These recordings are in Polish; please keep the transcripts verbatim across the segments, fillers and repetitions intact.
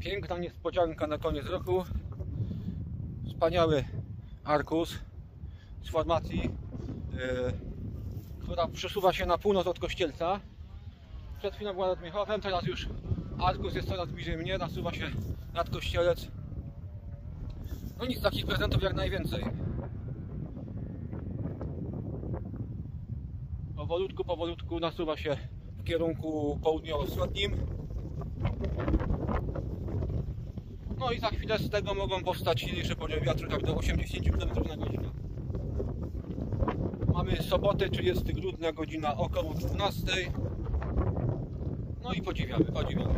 Piękna niespodzianka na koniec roku. Wspaniały Arcus z formacji, yy, która przesuwa się na północ od Kościelca. Przed chwilą była nad Miechowem, teraz już Arcus jest coraz bliżej mnie, nasuwa się nad Kościelec. No nic, takich prezentów jak najwięcej. Powolutku, powolutku nasuwa się w kierunku południowo-wschodnim. No i za chwilę z tego mogą powstać silniejsze porywy wiatru, tak do osiemdziesięciu kilometrów na godzinę. Mamy sobotę, trzydziestego grudnia, godzina około dwunastej. No i podziwiamy, podziwiamy.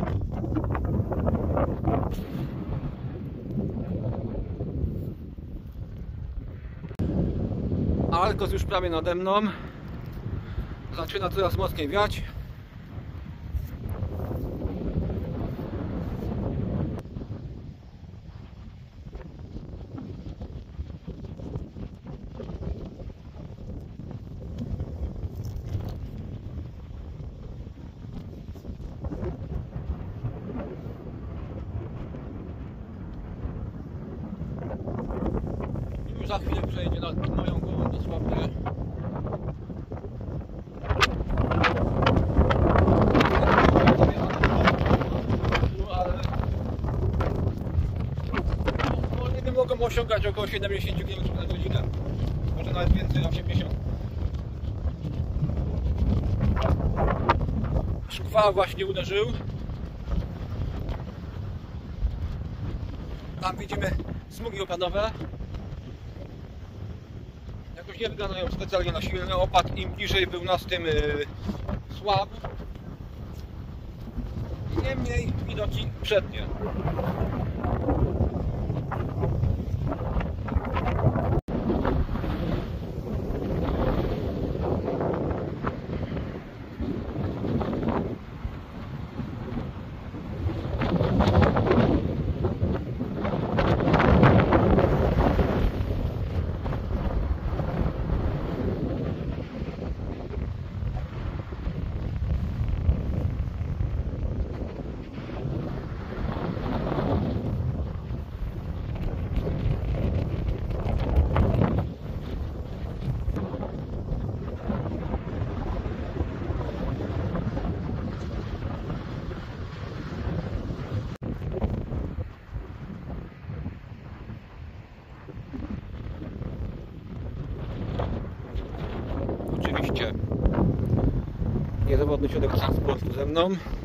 Arcus już prawie nade mną. Zaczyna coraz mocniej wiać. Już za chwilę przejedzie nad moją głową dosłownie. Wolny mogą osiągać około siedemdziesiąt kilometrów na godzinę. Może nawet więcej, osiemdziesiąt. Szkwał właśnie uderzył. Tam widzimy smugi opadowe. Jakoś nie wyglądają specjalnie na silny opad. Im bliżej był nas, tym yy, słab. Niemniej widoki przednie. Oczywiście niezawodny środek transportu ze mną.